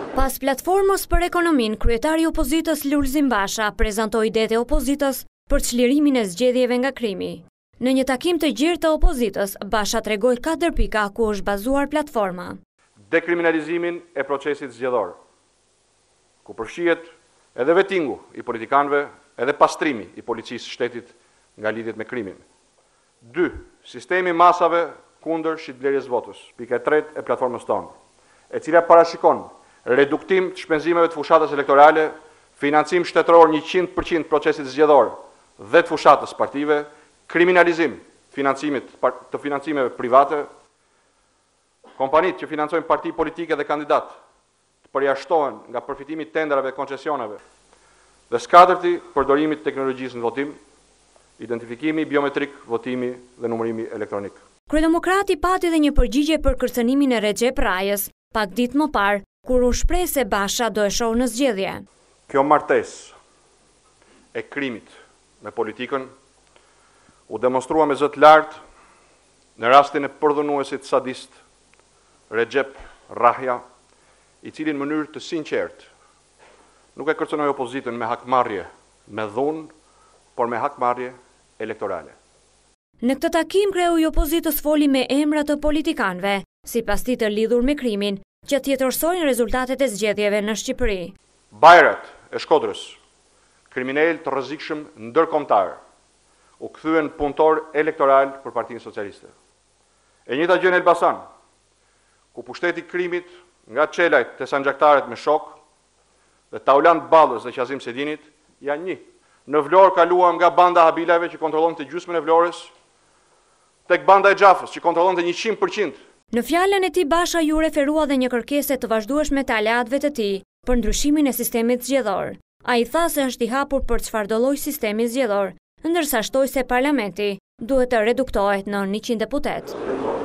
Pas platformës për ekonomin, kryetari i opozitës Lulzim Basha prezantoi idetë e opozitës për çlirimin e zgjedhjeve nga krimi. Në një takim të gjerë të opozitës, Basha tregoi 4 pika ku është bazuar platforma. Dekriminalizimin e procesit zgjedhor, ku përfshihet edhe vetingu i politikanëve, edhe pastrimi i policisë shtetit nga lidhjet me krimin. 2. Sistemi masave kundër shitblerjes votës, pika e 3 e platformës tonë, e cila parashikon reduktim të shpenzimeve të fushatës elektorale, financim shtetëror 100% procesit zgjedhor dhe të fushatës partive, kriminalizim të financimeve private, kompanit që financojnë parti politike dhe kandidat të përjashtohen nga përfitimi i tenderave dhe koncesioneve, dhe s'4, përdorimi të teknologjisë në votim, identifikimi biometrik, votimi dhe numërimi elektronik. Kryedemokrati pati dhe një përgjigje për kërcënimin e Recep Rajës, pak ditë më parë, kur u shpreh se Basha do e shohë në zgjedhje. Kjo martesë e krimit me politikën u demonstrua me zë të lartë në rastin e përdhunuesit sadist Recep Rajja, i cili në mënyrë të sinqertë nuk e kërcënoi opozitën me hakmarrje, me dhunë, por me hakmarrje elektorale. Në këtë takim kreu i opozitës foli me emra të politikanëve, sipas tij të lidhur me krimin, që tjetërsojnë rezultatet e zgjedhjeve në Shqipëri. Bajrat e Shkodrës, kriminal të rrezikshëm ndërkombëtar, u kthyen punëtor elektoral për Partinë Socialiste. E njëjta gjë në Elbasan, ku pushteti i krimit nga çelajt te sanxhaktarët me shok dhe Taulant Ballës dhe Qazim Sedinit janë një. Në Vlorë kaluam nga banda Habilave që kontrollonte gjysmën e Vlorës tek banda e Xhafës që kontrollonte 100%. Në fjalën e tij Basha ju referua dhe një kërkesë të vazhdueshme të aleatëve të tij për ndryshimin e sistemit zgjedhor. Ai tha se është i hapur për çfarëdo lloj sistemi zgjedhor, ndërsa shtoi se parlamenti duhet të reduktohet në 100 deputet.